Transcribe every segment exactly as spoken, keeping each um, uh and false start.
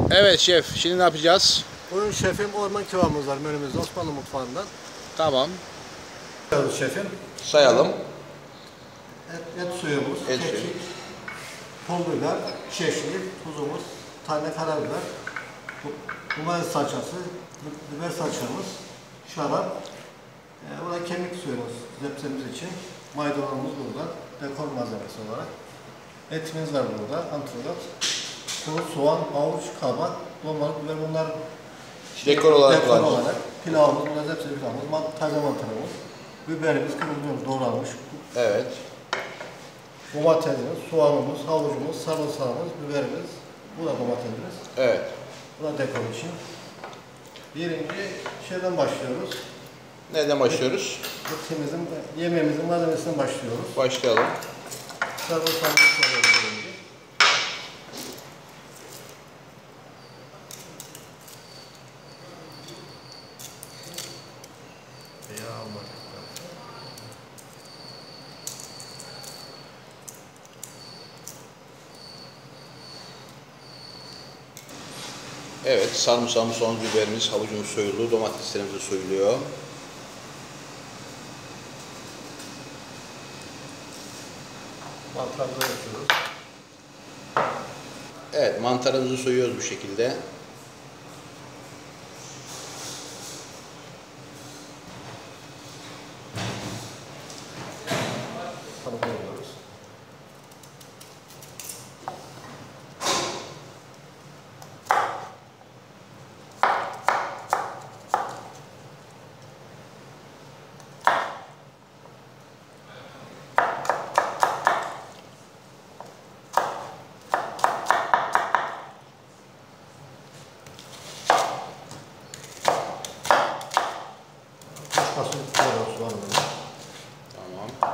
Evet şef, şimdi ne yapacağız? Bugün şefim orman kebabımız var menümüzde Osmanlı mutfağından. Tamam. Sayalım şefim. Sayalım. Et, et suyumuz, Et kekik, suyu. pul biber, çeşni, tuzumuz, tane karabiber, domates salçası, biber salçamız, şarap, e, bu da kemik suyumuz zepsemiz için. Maydanozumuz burada, dekor malzemesi olarak. Etimiz var burada, antrikot. Kuru soğan, havuç, kabak, domates, biber bunlar Dekor olarak dekor var. olarak. Pilavımız, burada hepsi pilavımız, man taze mantarımız, biberimiz, kırmızı doğranmış. Evet. Domatesimiz, soğanımız, havucumuz, sarımsağımız, biberimiz, bu da domatesimiz. Evet. Bu da dekor için. Birinci şeyden başlıyoruz. Nereden başlıyoruz? Etimizin, yemeğimizin malzemesinden başlıyoruz. Başlayalım. Sarımsağımızı koyuyoruz birinci. Yağ almadık. Evet, sarımsağımız, soğan, biberimiz, havucumuz soyuldu, domateslerimiz de soyuluyor. Mantarları yapıyoruz. Evet, mantarımızı soyuyoruz bu şekilde. Koyuyoruz. Fasulye koyuyoruz var burada. Tamam.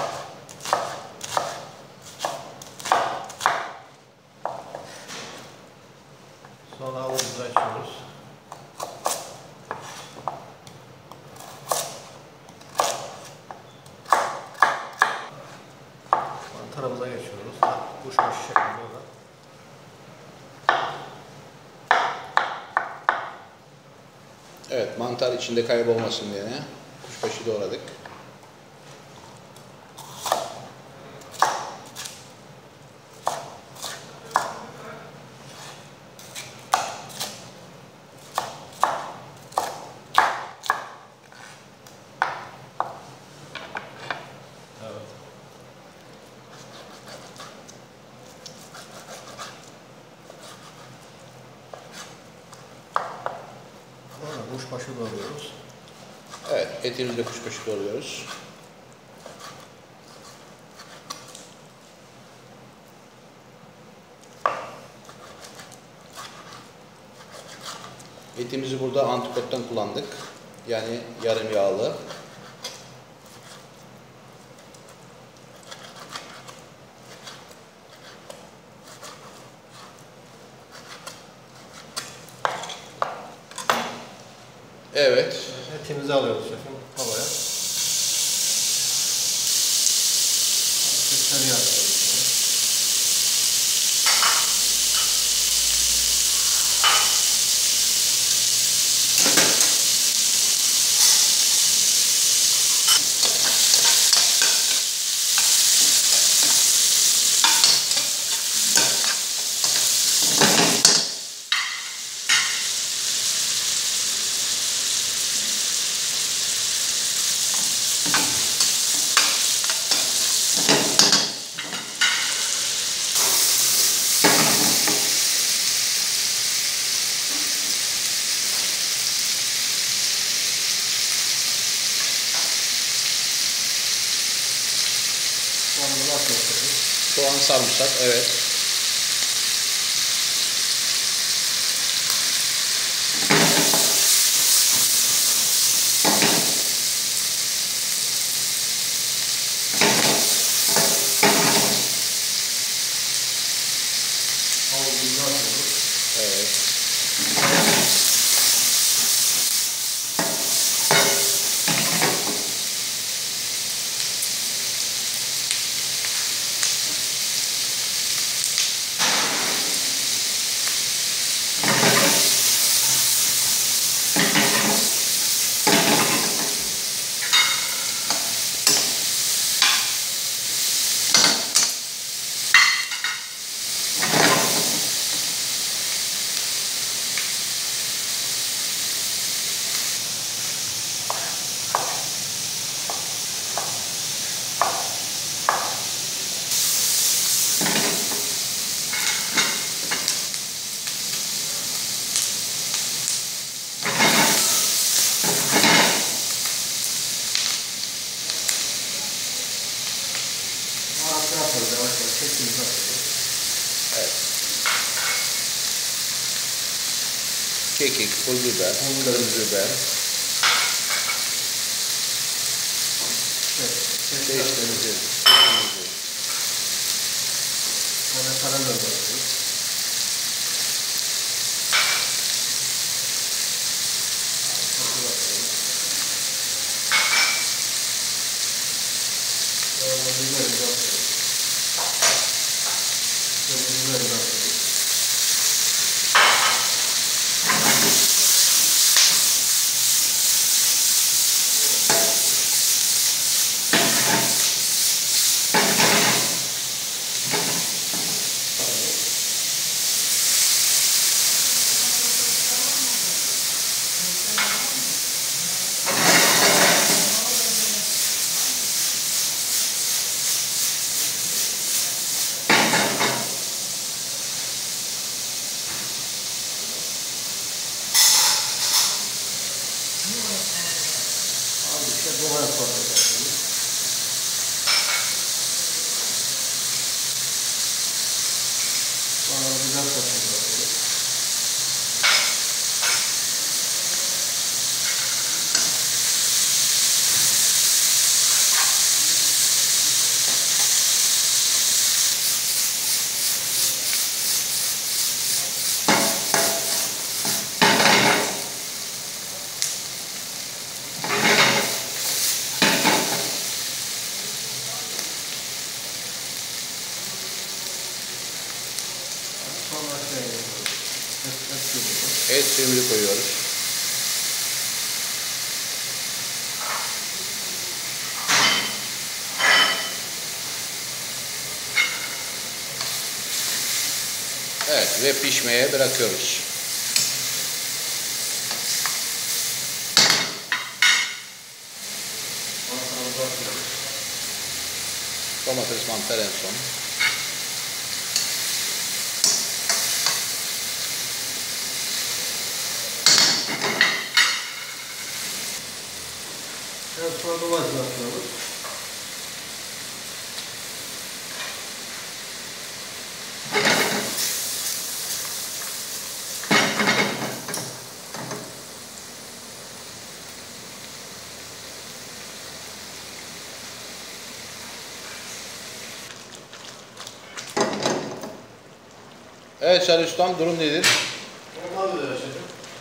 Sonra havucumuzu açıyoruz. Mantarımıza geçiyoruz. Kuşbaşı şeklinde olan. Evet, mantar içinde kaybolmasın diye kuşbaşı doğradık. Evet. Sonra kuşbaşı doğruyoruz. Evet, etimizi de kuşbaşı doğruyoruz. Etimizi burada antrikottan kullandık. Yani yarım yağlı. Evet. Etimizi alıyoruz şefim havaya. Dışarıya atıyoruz. Soğanımızı atıyoruz. Soğan, sarımsak, evet. Havucumuzu atıyoruz. Evet. kekik, pul biber, kırmızı biber, Evet. çeşitlerimizi, Tane karabiber atıyoruz. Domates salçası yapıyoruz. Sonra biber salçası yapıyoruz. Sonra şey yapıyoruz. Et, et yapıyoruz. et suyumuzu koyuyoruz. Evet ve pişmeye bırakıyoruz. Mantarımızı atıyoruz. Domates, mantar en son. Biraz sonra domates atıyoruz. Evet Salih Ustam, durum nedir? Normal bir şefim.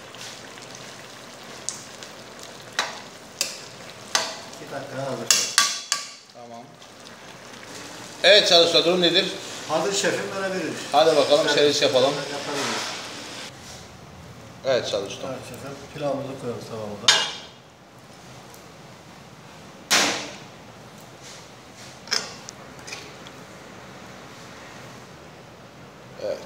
İki dakika hazır. Tamam. Evet Salih Usta, durum nedir? Hazır şefim verebiliriz. Hadi bakalım servis yapalım. Yapabiliriz. Evet Salih Ustam. Evet şefim. Pilavımızı koyalım tavamıza. Evet.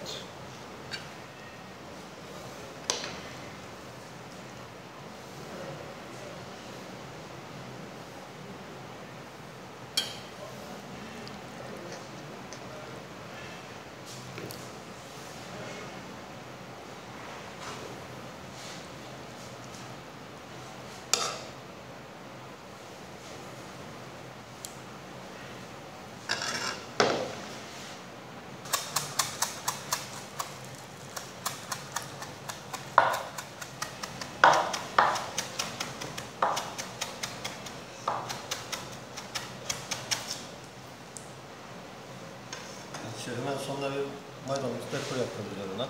Şefim en sonunda bir maydanoz dekor yapıyoruz üzerine.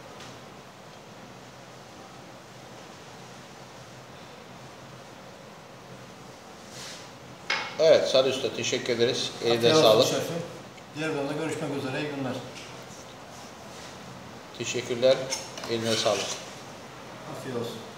Evet Salih Usta, teşekkür ederiz. Eline Afiyet olsun sağlık. şefim. Diğer bölümde görüşmek üzere. İyi günler. Teşekkürler. Eline sağlık. Afiyet olsun.